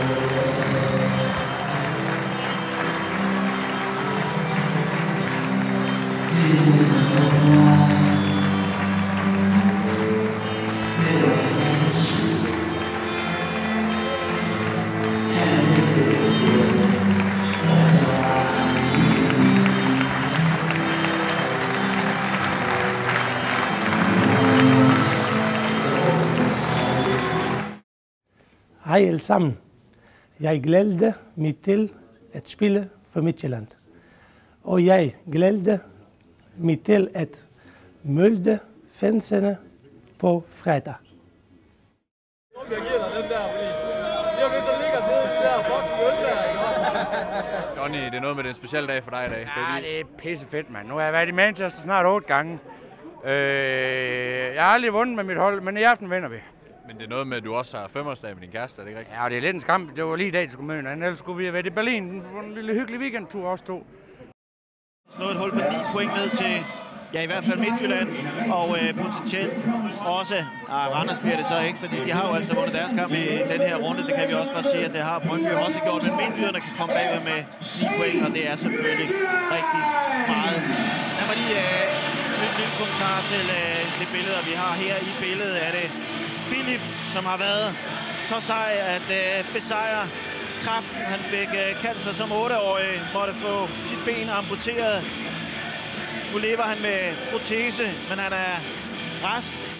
Hej alle sammen. Jeg glæder mig til at spille for Midtjylland. Og jeg glæder mig til at møde fansene på fredag. Jeg giver dig den der, fordi lige om lidt så ligger nede i de der fucking øl der, ikke? Johnny, det er noget med den specielle dag for dig i dag. Ja, det er pissefedt, mand. Nu har jeg været i Manchester snart 8 gange. Jeg har aldrig vundet med mit hold, men i aften vinder vi. Men det er noget med, at du også har 5-årsdag med din kæreste, er det ikke rigtigt? Ja, og det er lidt en skam. Det var lige i dag, du skulle møde hinanden. Ellers skulle vi have været i Berlin en lille hyggelig weekendtur også to. Slået et hul på 9 point ned til, ja, i hvert fald Midtjylland, og potentielt også, Randers bliver det så ikke, fordi de har jo altså vundet deres kamp i den her runde. Det kan vi også godt sige, at det har Brøndby også gjort, men Midtjylland kan komme bagud med 9 point, og det er selvfølgelig rigtig meget. Lad mig lige en lille kommentar til det billede, vi har her. I billedet er det Philip, som har været så sej at besejre kræften. Han fik cancer som 8-årig, måtte få sit ben amputeret. Nu lever han med protese, men han er rask